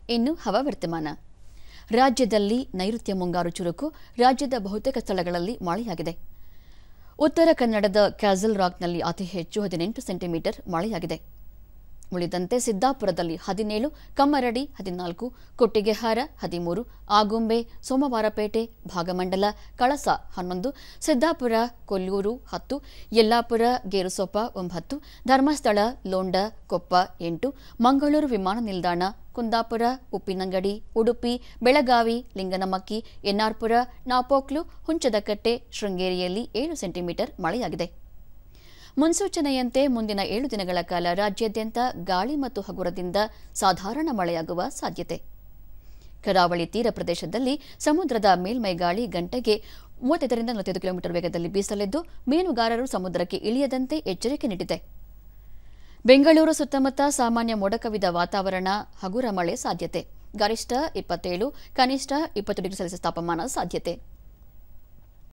ಇನ್ನು ಹವಾವರ್ತಮಾನ. ರಾಜ್ಯದಲ್ಲಿ ನೈಋತ್ಯ ಮುಂಗಾರು ಚುರುಕು. ರಾಜ್ಯದ ಬಹುತೇಕ ಸ್ಥಳಗಳಲ್ಲಿ ಮಳೆಯಾಗಿದೆ. ಉತ್ತರ ಕನ್ನಡದ ಕ್ಯಾಸಲ್ ರಾಕ್ನಲ್ಲಿ ಅತಿ ಹೆಚ್ಚು 18 ಸೆಂಟಿಮೀಟರ್ ಮಳೆಯಾಗಿದೆ. ಉಳಿದಂತೆ ಸಿದ್ದಾಪುರದಲ್ಲಿ 17, ಕಮ್ಮರಡಿ 14, ಕೊಟ್ಟಿಗೆಹಾರ 13, ಆಗುಂಬೆ, ಸೋಮವಾರಪೇಟೆ, ಭಾಗಮಂಡಲ, ಕಳಸ 11, ಸಿದ್ದಾಪುರ, ಕೊಲ್ಲೂರು 10, ಯಲ್ಲಾಪುರ, ಗೇರುಸೊಪ್ಪ 9, ಧರ್ಮಸ್ಥಳ, ಲೋಂಡ, ಕೊಪ್ಪ 8, ಮಂಗಳೂರು ವಿಮಾನ ನಿಲ್ದಾಣ, ಕುಂದಾಪುರ, ಉಪ್ಪಿನಂಗಡಿ, ಉಡುಪಿ, ಬೆಳಗಾವಿ, ಲಿಂಗನಮಕ್ಕಿ, ಎನ್ನಾರ್ಪುರ, ನಾಪೋಕ್ಲು, ಹುಂಚದಕಟ್ಟೆ, ಶೃಂಗೇರಿಯಲ್ಲಿ 7 ಸೆಂಟಿಮೀಟರ್ ಮಳೆಯಾಗಿದೆ. ಮುನ್ಸೂಚನೆಯಂತೆ ಮುಂದಿನ 7 ದಿನಗಳ ಕಾಲ ರಾಜ್ಯಾದ್ಯಂತ ಗಾಳಿ ಮತ್ತು ಹಗುರದಿಂದ ಸಾಧಾರಣ ಮಳೆಯಾಗುವ ಸಾಧ್ಯತೆ. ಕರಾವಳಿ ತೀರ ಪ್ರದೇಶದಲ್ಲಿ ಸಮುದ್ರದ ಮೇಲ್ಮೈ ಗಾಳಿ ಗಂಟೆಗೆ 35ರಿಂದ 45 ಕಿಲೋಮೀಟರ್ ವೇಗದಲ್ಲಿ ಬೀಸಲಿದ್ದು ಮೀನುಗಾರರು ಸಮುದ್ರಕ್ಕೆ ಇಳಿಯದಂತೆ ಎಚ್ಚರಿಕೆ ನೀಡಿದೆ. ಬೆಂಗಳೂರು ಸುತ್ತಮುತ್ತ ಸಾಮಾನ್ಯ ಮೋಡ ಕವಿದ ವಾತಾವರಣ, ಹಗುರ ಮಳೆ ಸಾಧ್ಯತೆ. ಗರಿಷ್ಠ 27, ಕನಿಷ್ಠ 20 ಡಿಗ್ರಿ ಸೆಲ್ಸಿಯಸ್ ತಾಪಮಾನ ಸಾಧ್ಯತೆ.